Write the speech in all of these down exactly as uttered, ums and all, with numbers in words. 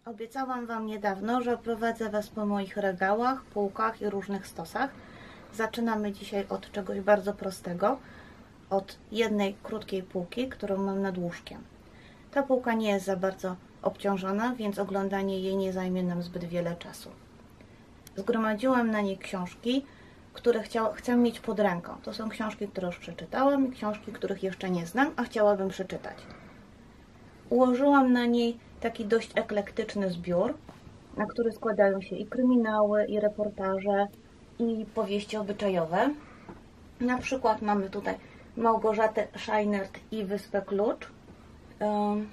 Obiecałam Wam niedawno, że prowadzę Was po moich regałach, półkach i różnych stosach. Zaczynamy dzisiaj od czegoś bardzo prostego, od jednej krótkiej półki, którą mam nad łóżkiem. Ta półka nie jest za bardzo obciążona, więc oglądanie jej nie zajmie nam zbyt wiele czasu. Zgromadziłam na niej książki, które chciał, chcę mieć pod ręką. To są książki, które już przeczytałam i książki, których jeszcze nie znam, a chciałabym przeczytać. Ułożyłam na niej taki dość eklektyczny zbiór, na który składają się i kryminały, i reportaże, i powieści obyczajowe. Na przykład mamy tutaj Małgorzatę Scheinert i Wyspę Klucz. Um,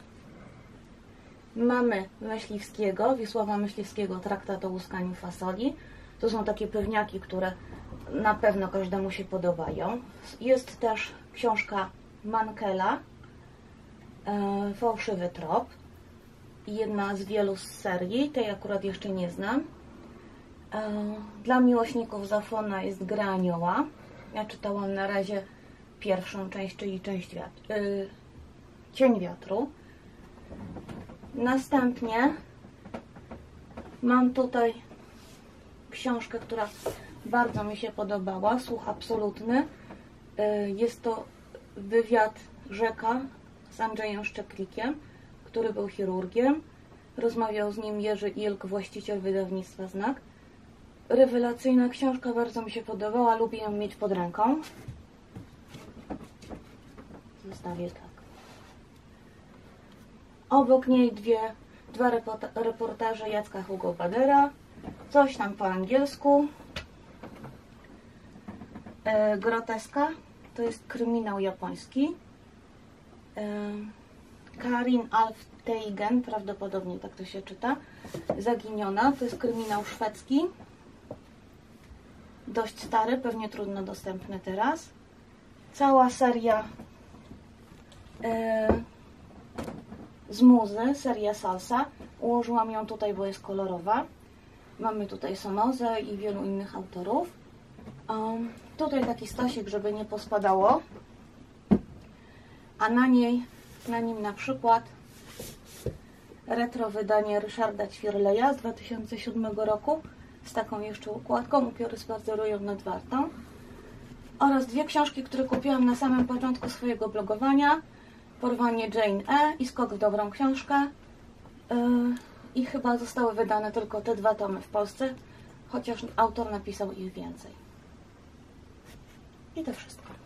mamy Myśliwskiego, Wiesława Myśliwskiego, Traktat o łuskaniu fasoli. To są takie pewniaki, które na pewno każdemu się podobają. Jest też książka Mankela, e, Fałszywy trop. Jedna z wielu z serii, tej akurat jeszcze nie znam. Dla miłośników Zafona jest Gra Anioła. Ja czytałam na razie pierwszą część, czyli część wiatru, yy, Cień wiatru. Następnie mam tutaj książkę, która bardzo mi się podobała, Słuch absolutny. Yy, jest to wywiad Rzeka z Andrzejem Szczeklikiem, który był chirurgiem. Rozmawiał z nim Jerzy Ilk, właściciel wydawnictwa Znak. Rewelacyjna książka, bardzo mi się podobała, lubię ją mieć pod ręką. Zostawię tak. Obok niej dwie, dwa reportaże Jacka Hugo Badera, coś tam po angielsku. E, Groteska, to jest kryminał japoński. E, Karin Alfteigen, prawdopodobnie tak to się czyta, Zaginiona, to jest kryminał szwedzki. Dość stary, pewnie trudno dostępny teraz. Cała seria yy, z muzy, seria Salsa. Ułożyłam ją tutaj, bo jest kolorowa. Mamy tutaj Sonozę i wielu innych autorów. Um, tutaj taki stosik, żeby nie pospadało. A na niej, na nim na przykład retro wydanie Ryszarda Ćwirleja z dwa tysiące siódmego roku z taką jeszcze układką, upiory spacerują nad Wartą, oraz dwie książki, które kupiłam na samym początku swojego blogowania: Porwanie Jane E. i Skok w dobrą książkę. Yy, I chyba zostały wydane tylko te dwa tomy w Polsce, chociaż autor napisał ich więcej. I to wszystko.